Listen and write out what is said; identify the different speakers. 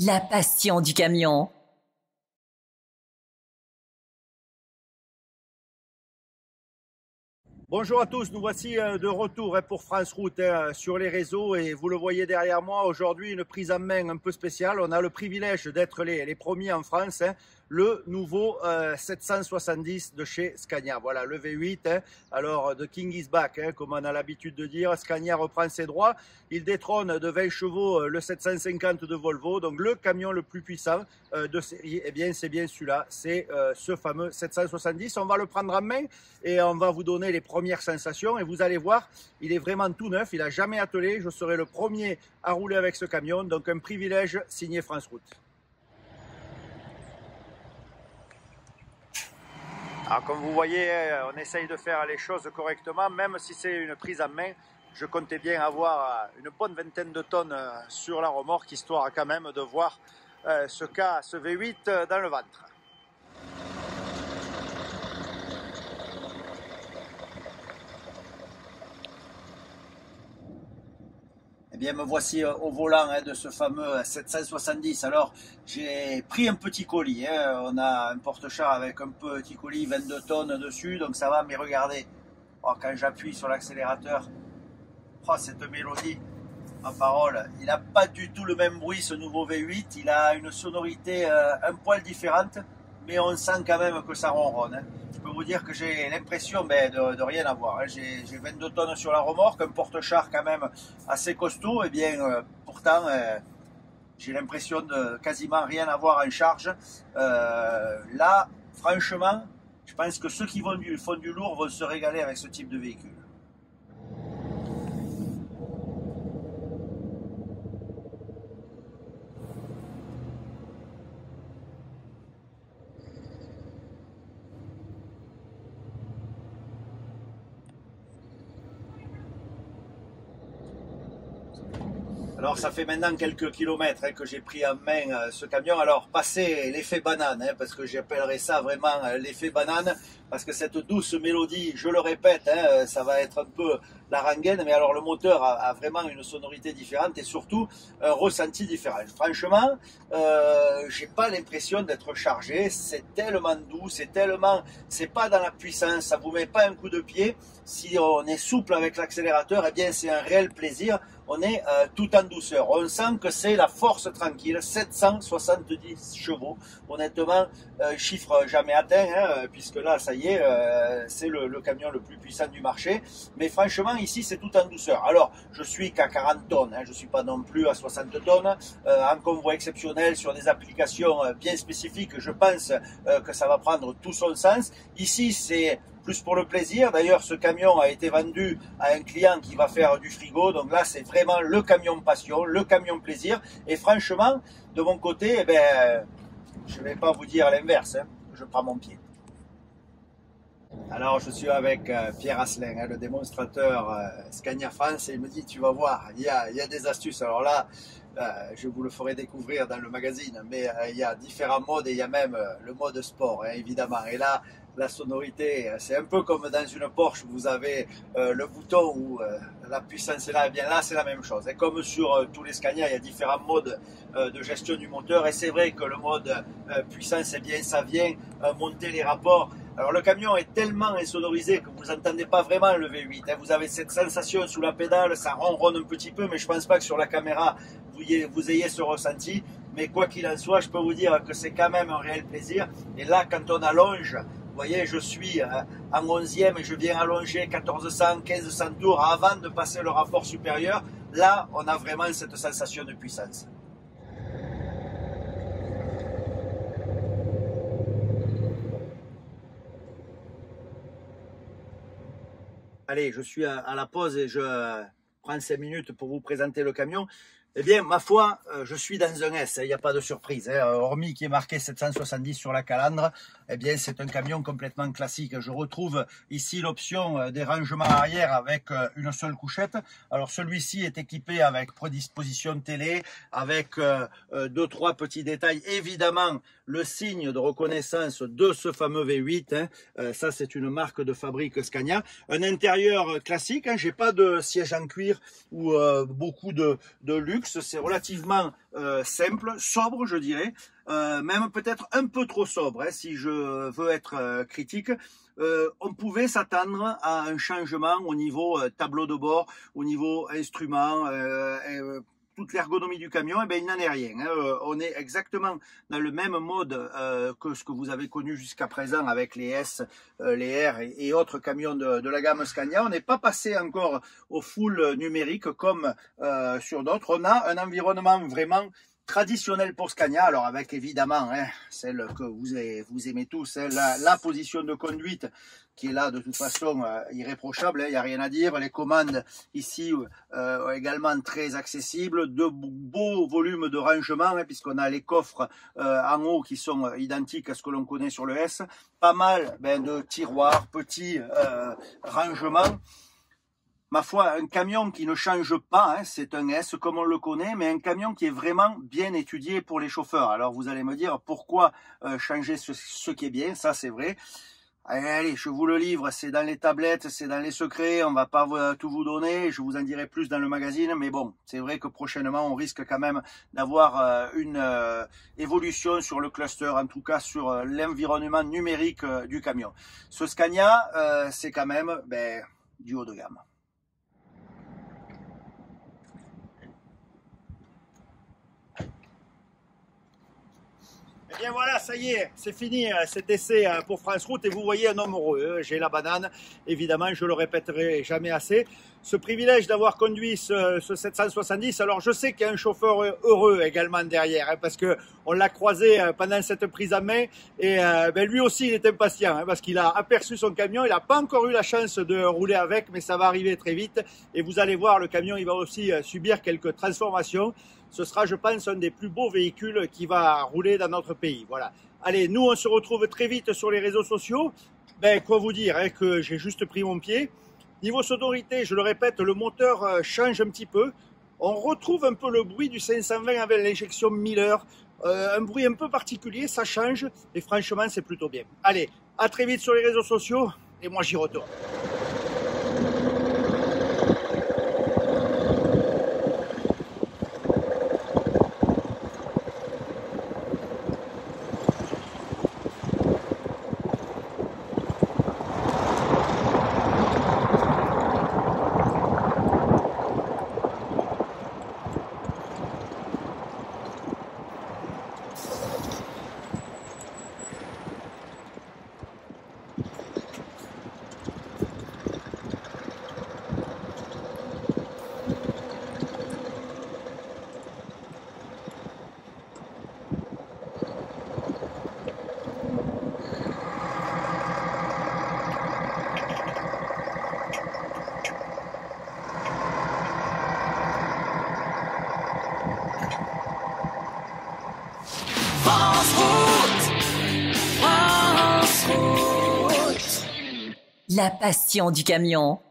Speaker 1: la passion du camion.
Speaker 2: Bonjour à tous, nous voici de retour pour France Route sur les réseaux et vous le voyez derrière moi, aujourd'hui une prise en main un peu spéciale. On a le privilège d'être les premiers en France, le nouveau 770 de chez Scania. Voilà, le V8, alors The King is back, comme on a l'habitude de dire. Scania reprend ses droits, il détrône de 20 chevaux le 750 de Volvo, donc le camion le plus puissant de série. Eh bien c'est bien celui-là, c'est ce fameux 770. On va le prendre en main et on va vous donner les premières sensations et vous allez voir, il est vraiment tout neuf, il n'a jamais attelé. Je serai le premier à rouler avec ce camion, donc un privilège signé France Route. Alors comme vous voyez, on essaye de faire les choses correctement, même si c'est une prise en main. Je comptais bien avoir une bonne vingtaine de tonnes sur la remorque, histoire quand même de voir ce V8 dans le ventre. Eh bien, me voici au volant de ce fameux 770. Alors, j'ai pris un petit colis. On a un porte-char avec un petit colis, 22 tonnes dessus, donc ça va. Mais regardez, quand j'appuie sur l'accélérateur, cette mélodie, ma parole, il n'a pas du tout le même bruit, ce nouveau V8. Il a une sonorité un poil différente, mais on sent quand même que ça ronronne. Je peux vous dire que j'ai l'impression de rien avoir. J'ai 22 tonnes sur la remorque, un porte-char quand même assez costaud, et bien pourtant j'ai l'impression de quasiment rien avoir en charge. Là, franchement, je pense que ceux qui font du lourd vont se régaler avec ce type de véhicule. Alors ça fait maintenant quelques kilomètres que j'ai pris en main ce camion. Alors passé l'effet banane, parce que j'appellerais ça vraiment l'effet banane, parce que cette douce mélodie, je le répète, ça va être un peu la rengaine, mais alors le moteur a vraiment une sonorité différente et surtout un ressenti différent. Franchement, j'ai pas l'impression d'être chargé, c'est tellement doux, c'est pas dans la puissance, ça vous met pas un coup de pied. Si on est souple avec l'accélérateur, eh bien c'est un réel plaisir. On est tout en douceur. On sent que c'est la force tranquille, 770 chevaux. Honnêtement, chiffre jamais atteint, puisque là, ça y est, c'est le camion le plus puissant du marché. Mais franchement, ici, c'est tout en douceur. Alors, je suis qu'à 40 tonnes, je ne suis pas non plus à 60 tonnes. En convoi exceptionnel, sur des applications bien spécifiques, je pense que ça va prendre tout son sens. Ici, c'est plus pour le plaisir. D'ailleurs, ce camion a été vendu à un client qui va faire du frigo. Donc là, c'est vraiment le camion passion, le camion plaisir. Et franchement, de mon côté, je ne vais pas vous dire l'inverse. Je prends mon pied. Alors, je suis avec Pierre Asselin, le démonstrateur Scania France, et il me dit, tu vas voir, il y a des astuces. Alors là, je vous le ferai découvrir dans le magazine, mais il y a différents modes et il y a même le mode sport, évidemment. Et là, la sonorité, c'est un peu comme dans une Porsche, vous avez le bouton où la puissance est là, et bien là c'est la même chose. Et comme sur tous les Scania, il y a différents modes de gestion du moteur, et c'est vrai que le mode puissance, eh bien ça vient monter les rapports. Alors le camion est tellement insonorisé que vous n'entendez pas vraiment le V8. Vous avez cette sensation sous la pédale, ça ronronne un petit peu, mais je ne pense pas que sur la caméra vous ayez ce ressenti. Mais quoi qu'il en soit, je peux vous dire que c'est quand même un réel plaisir. Et là, quand on allonge, vous voyez, je suis en 11e et je viens allonger 1400, 1500 tours avant de passer le rapport supérieur. Là, on a vraiment cette sensation de puissance. Allez, je suis à la pause et je prends 5 minutes pour vous présenter le camion. Eh bien, ma foi, je suis dans un S, il n'y a pas de surprise. Hormis qu'il est marqué 770 sur la calandre, eh bien, c'est un camion complètement classique. Je retrouve ici l'option des rangements arrière avec une seule couchette. Alors, celui-ci est équipé avec prédisposition télé, avec 2-3 petits détails. Évidemment, le signe de reconnaissance de ce fameux V8. Hein. Ça, c'est une marque de fabrique Scania. Un intérieur classique. Hein. J'ai pas de siège en cuir ou beaucoup de luxe. C'est relativement simple, sobre, je dirais. Même peut-être un peu trop sobre, hein, si je veux être critique. On pouvait s'attendre à un changement au niveau tableau de bord, au niveau instruments, toute l'ergonomie du camion. Eh bien, il n'en est rien. Hein. On est exactement dans le même mode que ce que vous avez connu jusqu'à présent avec les S, les R et autres camions de la gamme Scania. On n'est pas passé encore au full numérique comme sur d'autres. On a un environnement vraiment traditionnel pour Scania, alors avec évidemment hein, celle que vous aimez tous, hein, la position de conduite qui est là de toute façon irréprochable, il n'y a rien à dire. Les commandes ici également très accessibles, de beaux volumes de rangement, hein, puisqu'on a les coffres en haut qui sont identiques à ce que l'on connaît sur le S, pas mal de tiroirs, petits rangements. Ma foi, un camion qui ne change pas, hein, c'est un S comme on le connaît, mais un camion qui est vraiment bien étudié pour les chauffeurs. Alors vous allez me dire pourquoi changer ce qui est bien, ça c'est vrai. Allez, je vous le livre, c'est dans les tablettes, c'est dans les secrets, on va pas tout vous donner, je vous en dirai plus dans le magazine, mais bon, c'est vrai que prochainement on risque quand même d'avoir une évolution sur le cluster, en tout cas sur l'environnement numérique du camion. Ce Scania, c'est quand même du haut de gamme. Et bien voilà, ça y est, c'est fini cet essai pour France Route et vous voyez un homme heureux. J'ai la banane, évidemment, je le répéterai jamais assez. Ce privilège d'avoir conduit ce 770, alors je sais qu'il y a un chauffeur heureux également derrière, hein, parce que on l'a croisé pendant cette prise en main et lui aussi il est impatient, hein, parce qu'il a aperçu son camion, il n'a pas encore eu la chance de rouler avec, mais ça va arriver très vite et vous allez voir, le camion il va aussi subir quelques transformations. Ce sera, je pense, un des plus beaux véhicules qui va rouler dans notre pays. Voilà. Allez, nous, on se retrouve très vite sur les réseaux sociaux. Quoi vous dire, hein, que j'ai juste pris mon pied. Niveau sonorité, je le répète, le moteur change un petit peu. On retrouve un peu le bruit du 520 avec l'injection Miller. Un bruit un peu particulier, ça change. Et franchement, c'est plutôt bien. Allez, à très vite sur les réseaux sociaux. Et moi, j'y retourne.
Speaker 1: La passion du camion.